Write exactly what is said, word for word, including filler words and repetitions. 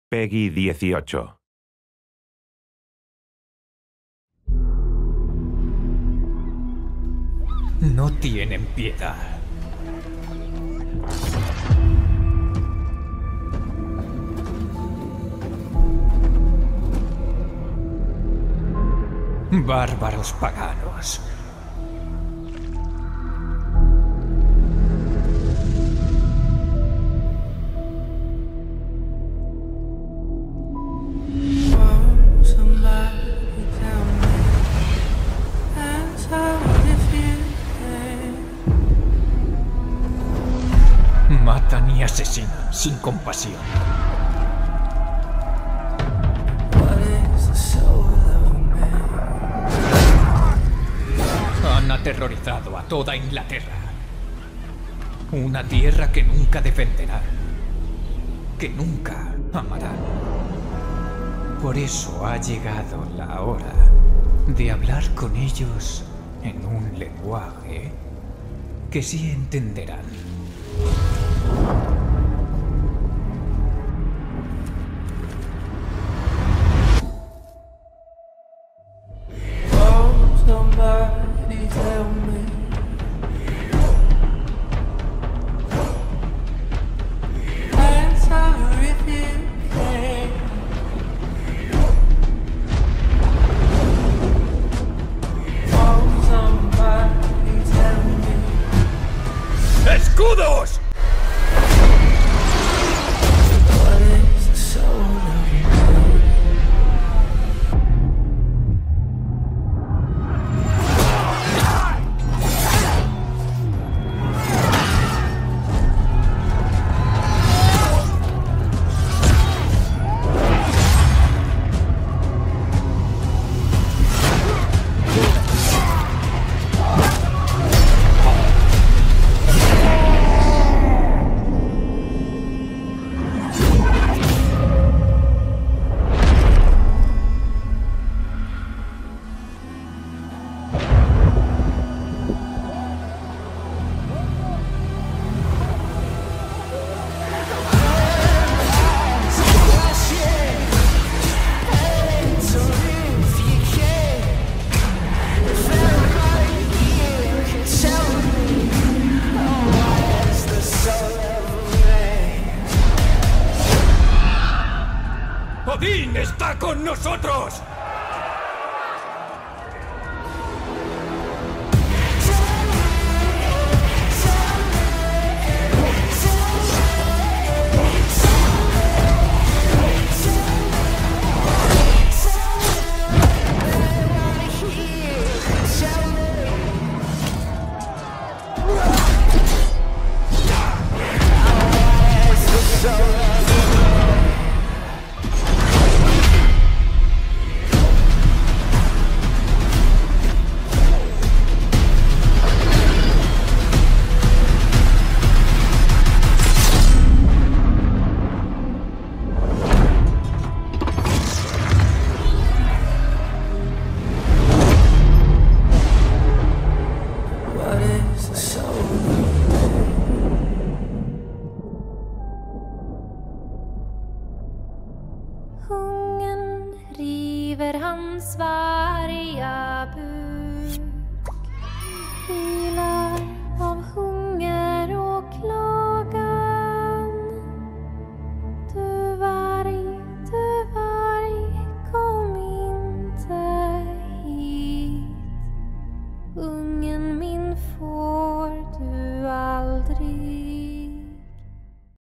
Peggy dieciocho. No tienen piedad. Bárbaros paganos. Matan y asesinan sin compasión. Han aterrorizado a toda Inglaterra. Una tierra que nunca defenderán, que nunca amarán. Por eso ha llegado la hora de hablar con ellos en un lenguaje que sí entenderán. Somebody tell me. Answer if you can. Oh, somebody tell me. ¡Escudos! What is the soul of man? ¡Odín está con nosotros! Hungern river hans varga buk. Vila